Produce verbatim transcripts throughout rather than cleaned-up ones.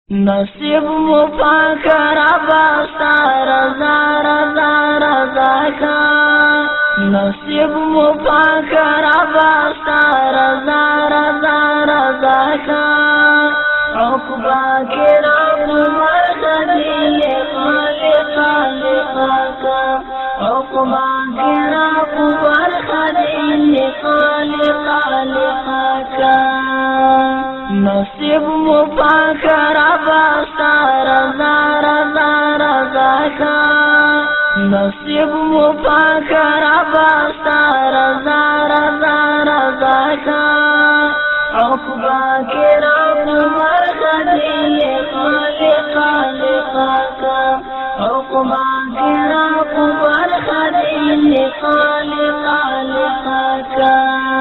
نصیب مو پاک ربا ستا رضا رضا رضا کا نصیب مو پاک ربا ستا رضا رضا رضا کا عقبہ کی رب مرخدی خالق خالق کا عقبہ کی رب مرخدی خالق خالق کا نصیب مو پاک ربا ستا رضا رضا رضا کا نصیب مو پاک ربا ستا رضا رضا رضا کا عقبہ کی رب مرخدی خالق خالق کا عقبہ کی رب مرخدی خالق خالق کا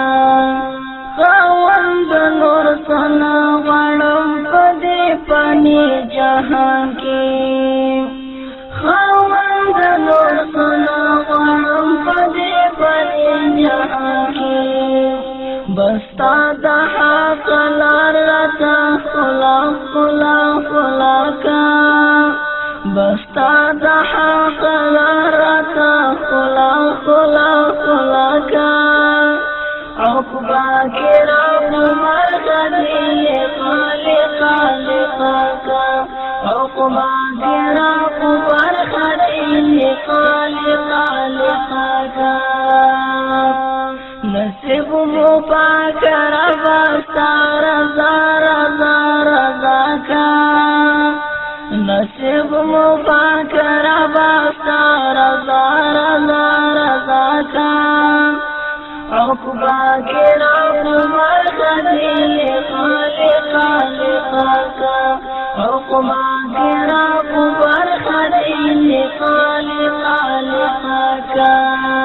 خواند نور سنا غړم پدې پانی جهان کې خواند نور سنا غړم پدې پانی جهان کې بستا د حق لار راته خلا خلا خلا کا بستا د حق لار راته خلا خلا خلا کا عقبہ کی رب مرخدی خالق خالق کا عقبہ کی رب مرخدی خالق خالق کا نصیب مو پاک ربا ستا رضا رضا رضا کا نصیب مو پاک ربا ستا رضا رضا رضا کا عقبہ کی رب مرخدی خالق خالق کا عقبہ کی رب مرخدی خالق خالق کا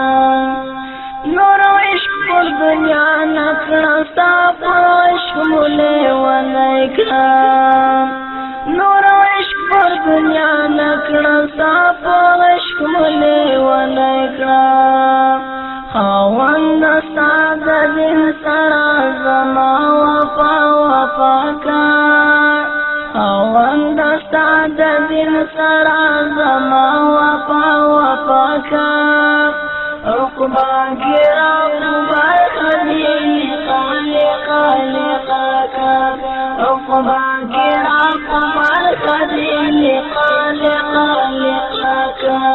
نور عشق پر دنیا نکڑا صاف عشق ملے ونکڑا نور عشق پر دنیا نکڑا صاف عشق ملے ونکڑا خواند ستا د دین سره زما وفا وفا کا خواند ستا د دین سره زما وفا وفا کا عقبہ کی رب مرخدی خالق خالق کا عقبہ کی رب مرخدی خالق خالق کا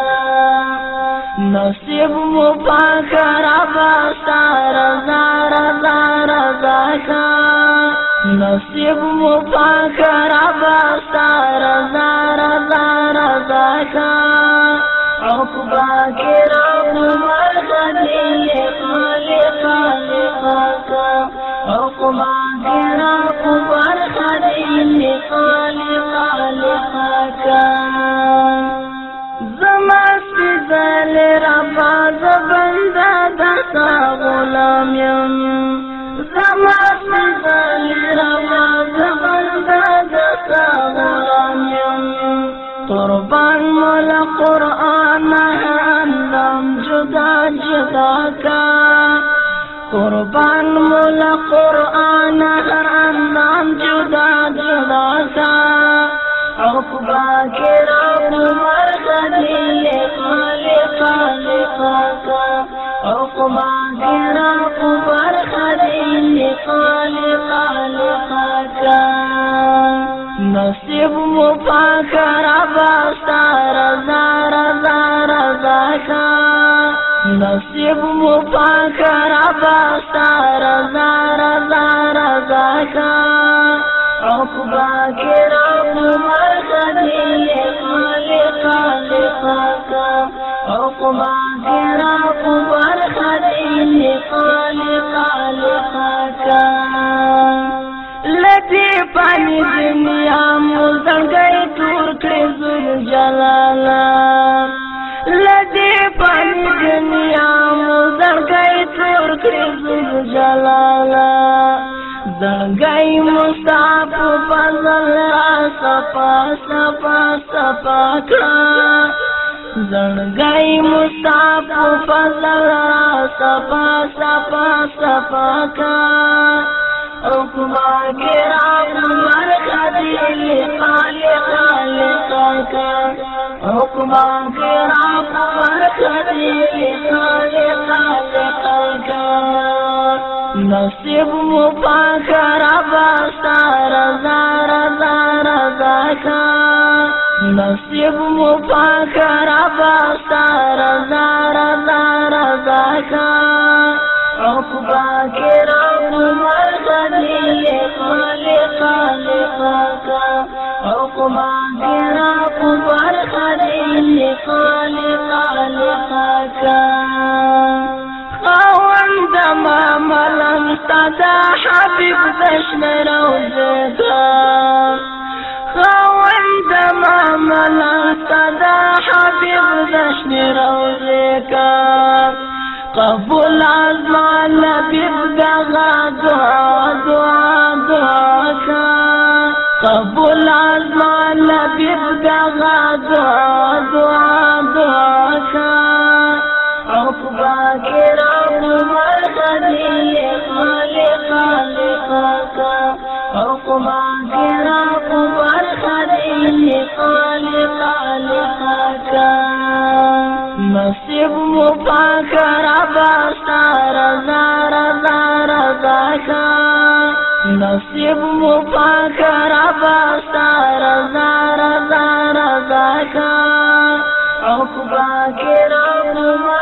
نصیب مو پاک ربا ستا رضا رضا رضا کا نصیب مو پاک ربا ستا رضا رضا رضا کا عقبہ کی رب مرخدی خالق خالق کا عقبہ کی رب مرخدی خالق خالق کا زما سپیدل ربا زبنده دستا غلام یم زما سپیدل ربا زبنده دستا غلام یم قربان مولا قرآن اندام جدا جدا کا قربان مولا قرآن اندام جدا جدا کا عقبہ کی رب مرخدی خالق خالق کا عقبہ کی رب مرخدی خالق خالق کا نصیب مو پاک ربا ستا رضا رضا رضا کا نصیب مو پاک ربا ستا رضا رضا رضا کا عقبہ کی رب مرخدی خالق خالق کا عقبہ کی رب مرخدی خالق خالق کا لدی پانی دنیا موزن گئی تور کڑی ذل جلالا لدی پانی دنیا موزن گئی تور کڑی ذل جلالا زنگئی مصطاف فضل را صفا صفا صفا کڑا زنگئی مصطاف فضل را صفا صفا صفا کڑا عقبہ کی رب مرخدی پاکا حکمہ کی رب برکتی خالق خالقا نصیب مو پاکا ربا ستا رضا رضا رضا کا نصیب مو پاکا ربا ستا رضا رضا رضا کا عقبہ کی رب برکتی خالق خالقا عقبہ کی رب برکتی خالق خالقا خاوند ما ملم ستا حبیب دشن روزتا خاوند ما ملم ستا حبیب دشن روزتا قبول عزمان لبیب دغا دعا دعا دعا کا قبول عزمان لبیب دغا دعا دعا دعا کا عقبہ کی رب برکتی خالق خالقا عقبہ کی رب برکتی خالق خالقا نصیب مو پاکا ربا ستا رضا رضا رضا کا نصیب مو پاکا ربا ستا رضا رضا رضا کا عقبہ کی رب